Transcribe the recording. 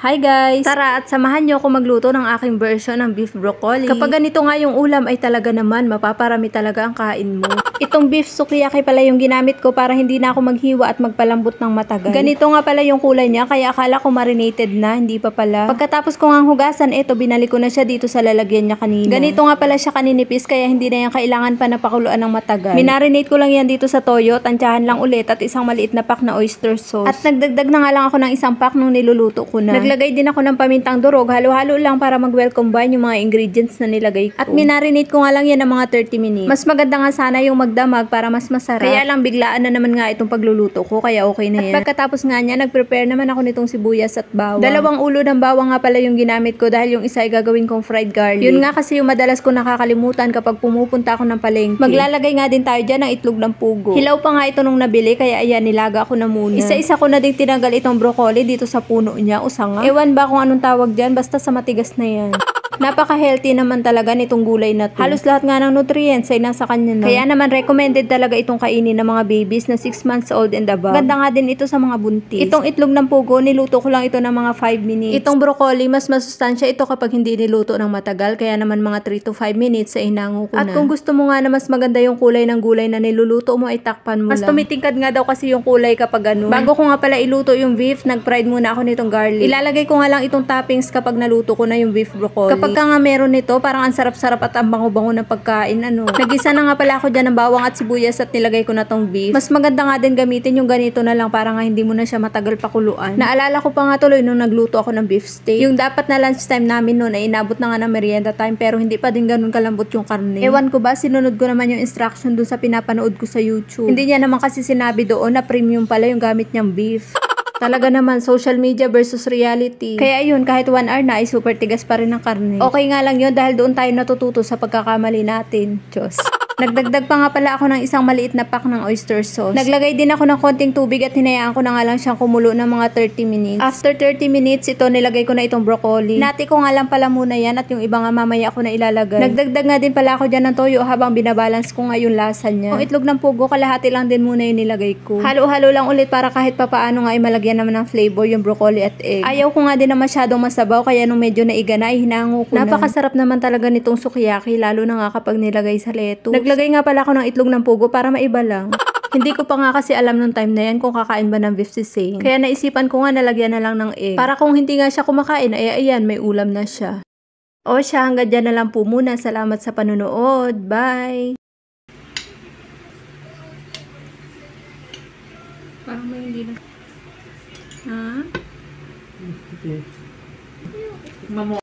Hi guys! Tara at samahan niyo ako magluto ng aking version ng beef broccoli. Kapag ganito nga yung ulam ay talaga naman mapaparami talaga ang kain mo. Itong beef sukiyaki pala yung ginamit ko para hindi na ako maghiwa at magpalambot ng matagal. Ganito nga pala yung kulay niya kaya akala ko marinated na, hindi pa pala. Pagkatapos ko nga hugasan, binalik ko na siya dito sa lalagyan niya kanina. Ganito nga pala siya kaninipis kaya hindi na yan kailangan pa na pakuluan ng matagal. Minarinate ko lang yan dito sa toyo, tansyahan lang ulit at isang maliit na pack na oyster sauce. At nagdagdag na nga lang ako ng isang pack nung niluluto ko na. Naglagay din ako ng pamintang durog, halo-halo lang para mag-well combine yung mga ingredients na nilagay ko. At minarinate ko nga lang yan ng mga 30 minutes. Mas maganda nga sana yung magdamag para mas masarap. Kaya lang biglaan na naman nga itong pagluluto ko, kaya okay na yan. At pagkatapos nga niya, nag-prepare naman ako nitong sibuyas at bawang. 2 ulo ng bawang nga pala yung ginamit ko dahil yung isa ay gagawin kong fried garlic. Yun nga kasi yung madalas ko nakakalimutan kapag pumupunta ako ng palengke. Maglalagay nga din tayo dyan ng itlog ng pugo. Hilaw pa nga ito nung nabili, kaya ayan, nilaga ko na muna. Isa-isa ko na din tinanggal itong broccoli dito sa puno niya, usanga. Ewan ba kung anong tawag dyan, basta sa matigas na yan. Napaka-healthy naman talaga nitong gulay na to. Halos lahat nga ng nutrients ay nasa kanya na. Kaya naman recommended talaga itong kainin ng mga babies na 6 months old and above. Ganda nga din ito sa mga buntis. Itong itlog ng pugo, niluto ko lang ito ng mga 5 minutes. Itong broccoli, mas masustansya ito kapag hindi niluto ng matagal. Kaya naman mga 3 to 5 minutes ay hinango ko na. At kung gusto mo nga na mas maganda yung kulay ng gulay na niluluto mo, ay takpan mo mas lang. Mas tumitingkad nga daw kasi yung kulay kapag ganun. Bago ko nga pala iluto yung beef, nag-fried muna ako nitong garlic. Ilalagay ko nga lang itong toppings kapag naluto ko na yung beef broccoli. Kapag nga meron nito, parang ang sarap-sarap at ang bango-bango ng pagkain, Nagisa na nga pala ako dyan ng bawang at sibuyas at nilagay ko na tong beef. Mas maganda nga din gamitin yung ganito na lang para nga hindi mo na siya matagal pakuluan. Naalala ko pa nga tuloy nung nagluto ako ng beef steak. Yung dapat na lunchtime namin noon ay inabot na nga ng merienda time pero hindi pa din ganun kalambot yung karne. Ewan ko ba, sinunod ko naman yung instruction dun sa pinapanood ko sa YouTube. Hindi niya naman kasi sinabi doon na premium pala yung gamit niyang beef. Talaga naman, social media versus reality. Kaya yun, kahit 1 hour na ay super tigas pa rin ang karne. Okay nga lang yun dahil doon tayo natututo sa pagkakamali natin. Diyos. Nagdagdag pa nga pala ako ng isang maliit na pack ng oyster sauce. Naglagay din ako ng konting tubig at hinayaan ko na nga lang siyang kumulo ng mga 30 minutes. After 30 minutes, nilagay ko na itong broccoli. Nati ko nga lang pala muna yan at yung iba nga mamaya ako na ilalagay. Nagdagdag nga din pala ako dyan ng toyo habang binabalance ko nga yung lasa niya. Yung itlog ng pugo, kalahati lang din muna yung nilagay ko. Halo-halo lang ulit para kahit papaano nga ay malagyan naman ng flavor yung broccoli at egg. Ayaw ko nga din na masyadong masabaw kaya nung medyo naiga na ay hinango ko na. Napakasarap naman talaga nitong sukiyaki lalo na nga kapag nilagay sa lettuce. Naglagay nga pala ako ng itlog ng pugo para maiba lang. Hindi ko pa nga kasi alam nung time na yan kung kakain ba ng beef si Zane. Kaya naisipan ko nga nalagyan na lang ng egg. Para kung hindi nga siya kumakain, ay ayan, may ulam na siya. O siya, hanggang dyan na lang po muna. Salamat sa panunood. Bye! Parang may hindi na. Ha? Okay.